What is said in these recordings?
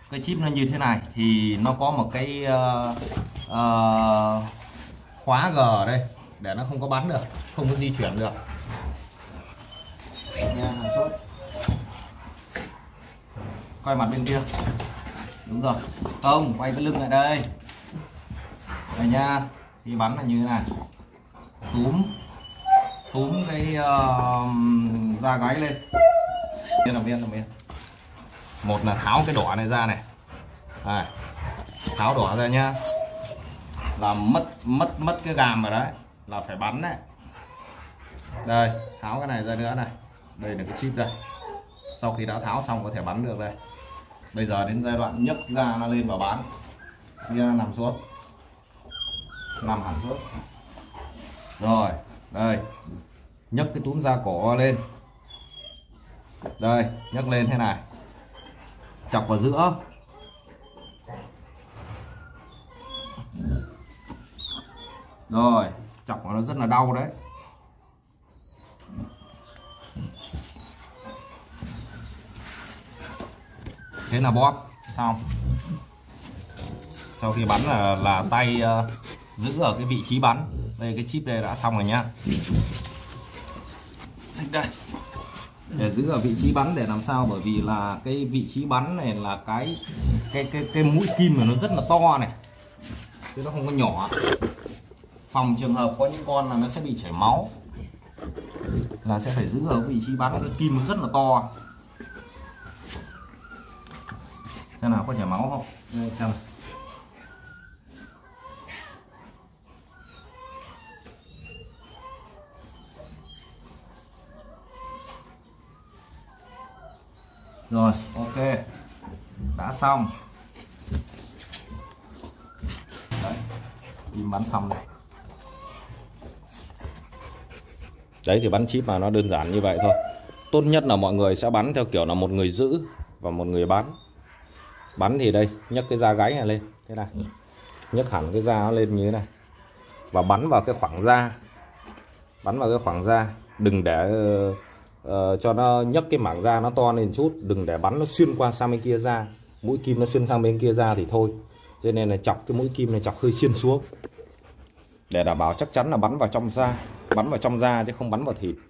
cái chip nó như thế này thì nó có một cái khóa G ở đây để nó không có bắn được, không có di chuyển được nha. Làm chốt quay mặt bên kia, đúng rồi, không quay cái lưng lại đây đây nha. Thì bắn là như thế này, túm cái da gáy lên, viên. Một là tháo cái đỏ này ra này, tháo đỏ ra nhá, là mất cái gàm rồi đấy, là phải bắn đấy. Đây tháo cái này ra nữa này, đây là cái chip đây. Sau khi đã tháo xong có thể bắn được đây. Bây giờ đến giai đoạn nhấc ga nó lên và bắn, ra nằm xuống, nằm hẳn xuống. Rồi đây nhấc cái túm da cổ lên, đây nhấc lên thế này, chọc vào giữa, rồi chọc nó rất là đau đấy. Thế là bóp xong. Sau khi bắn là tay giữ ở cái vị trí bắn. Đây cái chip đây đã xong rồi nhá. Xích đây để giữ ở vị trí bắn, để làm sao, bởi vì là cái vị trí bắn này là cái mũi kim của nó rất là to này, chứ nó không có nhỏ. Phòng trường hợp có những con là nó sẽ bị chảy máu là sẽ phải giữ ở vị trí bắn, cái kim nó rất là to. Xem nào có chảy máu không? Đây, xem này. Rồi, ok, đã xong. Đấy, kim bắn xong này. Đấy thì bắn chip mà nó đơn giản như vậy thôi. Tốt nhất là mọi người sẽ bắn theo kiểu là một người giữ và một người bắn. Bắn thì đây, nhấc cái da gáy này lên thế này, nhấc hẳn cái da nó lên như thế này và bắn vào cái khoảng da, bắn vào cái khoảng da, đừng để cho nó nhấc cái mảng da nó to lên chút, đừng để bắn nó xuyên qua sang bên kia ra, mũi kim nó xuyên sang bên kia ra thì thôi. Cho nên là chọc cái mũi kim này chọc hơi xuyên xuống để đảm bảo chắc chắn là bắn vào trong da, bắn vào trong da chứ không bắn vào thịt.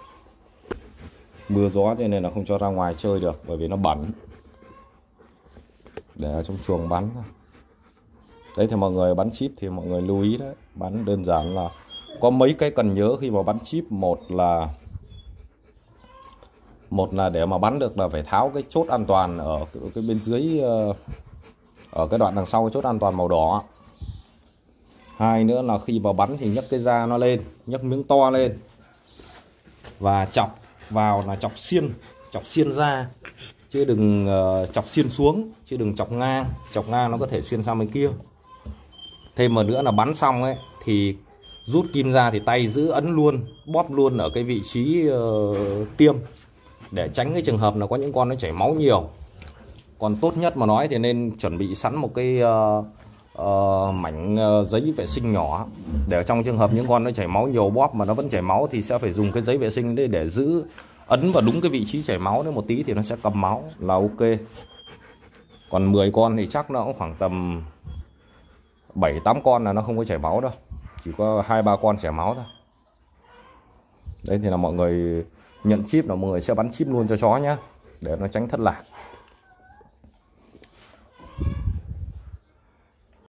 Mưa gió cho nên là không cho ra ngoài chơi được, bởi vì nó bẩn, để ở trong chuồng bắn. Đấy thì mọi người bắn chip thì mọi người lưu ý đấy, bắn đơn giản là có mấy cái cần nhớ khi mà bắn chip. Một là để mà bắn được là phải tháo cái chốt an toàn ở cái bên dưới, ở cái đoạn đằng sau cái chốt an toàn màu đỏ. Hai nữa là khi mà bắn thì nhấc cái da nó lên, nhấc miếng to lên và chọc vào là chọc xiên ra, chứ đừng chọc xiên xuống, chứ đừng chọc ngang nó có thể xuyên sang bên kia. Thêm một nữa là bắn xong ấy thì rút kim ra thì tay giữ ấn luôn, bóp luôn ở cái vị trí tiêm, để tránh cái trường hợp là có những con nó chảy máu nhiều. Còn tốt nhất mà nói thì nên chuẩn bị sẵn một cái mảnh giấy vệ sinh nhỏ, để trong trường hợp những con nó chảy máu nhiều, bóp mà nó vẫn chảy máu thì sẽ phải dùng cái giấy vệ sinh để giữ, ấn vào đúng cái vị trí chảy máu, nếu một tí thì nó sẽ cầm máu là ok. Còn 10 con thì chắc nó cũng khoảng tầm 7-8 con là nó không có chảy máu đâu, chỉ có 2-3 con chảy máu thôi. Đấy thì là mọi người nhận chip là mọi người sẽ bắn chip luôn cho chó nhé, để nó tránh thất lạc.